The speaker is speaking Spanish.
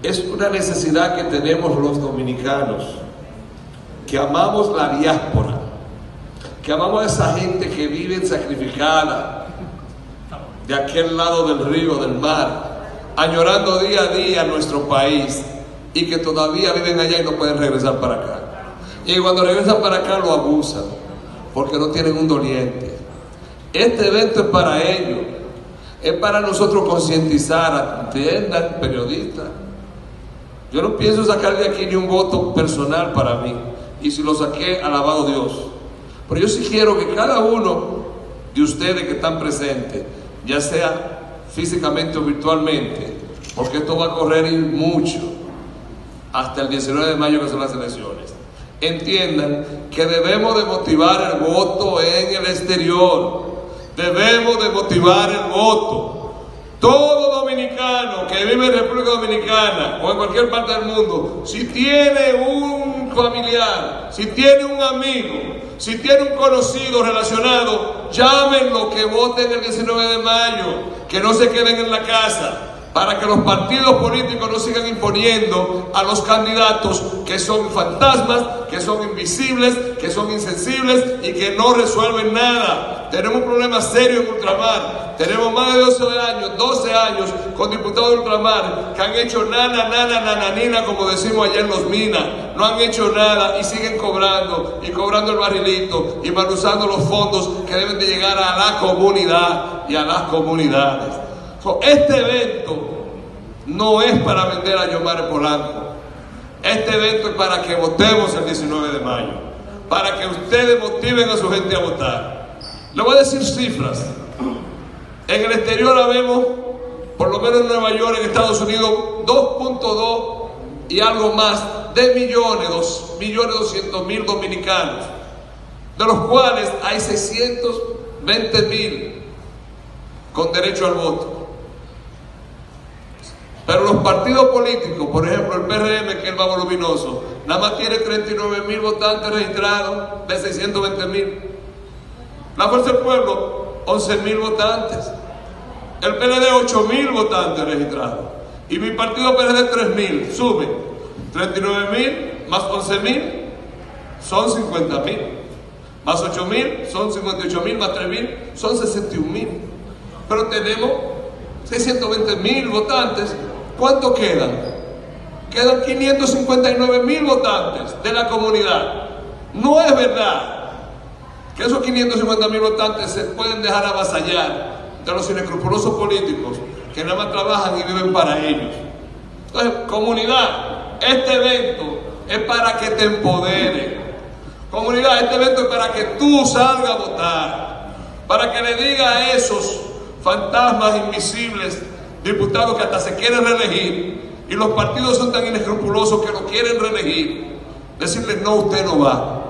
Es una necesidad que tenemos los dominicanos, que amamos la diáspora, que amamos a esa gente que vive sacrificada de aquel lado del río, del mar, añorando día a día nuestro país, y que todavía viven allá y no pueden regresar para acá. Y cuando regresan para acá lo abusan, porque no tienen un doliente. Este evento es para ellos, es para nosotros concientizar, entiendan, periodistas. Yo no pienso sacar de aquí ni un voto personal para mí, y si lo saqué, alabado Dios. Pero yo sí quiero que cada uno de ustedes que están presentes, ya sea físicamente o virtualmente, porque esto va a correr mucho hasta el 19 de mayo que son las elecciones, entiendan que debemos de motivar el voto en el exterior. Debemos de motivar el voto. Todo dominicano que vive en República Dominicana o en cualquier parte del mundo, si tiene un familiar, si tiene un amigo, si tiene un conocido relacionado, llámenlo, que voten el 19 de mayo, que no se queden en la casa, para que los partidos políticos no sigan imponiendo a los candidatos que son fantasmas, que son invisibles, que son insensibles y que no resuelven nada. Tenemos un problema serio en ultramar. Tenemos más de 12 años con diputados de ultramar que han hecho nananina, como decimos allá en Los Minas. No han hecho nada y siguen cobrando, y cobrando el barrilito, y mal usando los fondos que deben de llegar a la comunidad y a las comunidades. Este evento no es para vender a Yomare Polanco. Este evento es para que votemos el 19 de mayo, para que ustedes motiven a su gente a votar. Le voy a decir cifras. En el exterior habemos, por lo menos en Nueva York, en Estados Unidos, 2.2 y algo más de millones, 2.200.000 dominicanos, de los cuales hay 620.000 con derecho al voto. Pero los partidos políticos, por ejemplo el PRM, que es el más voluminoso, nada más tiene 39.000 votantes registrados de 620.000. La Fuerza del Pueblo, 11.000 votantes. El PLD, 8.000 votantes registrados. Y mi partido PLD, 3.000. Sube 39.000 más 11.000 son 50.000. Más 8.000 son 58.000, más 3.000 son 61.000. Pero tenemos 620.000 votantes. ¿Cuánto quedan? Quedan 559.000 votantes de la comunidad. No es verdad que esos 550.000 votantes se pueden dejar avasallar de los inescrupulosos políticos que nada más trabajan y viven para ellos. Entonces, comunidad, este evento es para que te empodere. Comunidad, este evento es para que tú salgas a votar, para que le digas a esos fantasmas invisibles, diputados que hasta se quieren reelegir, y los partidos son tan inescrupulosos que lo quieren reelegir, decirles: no, usted no va.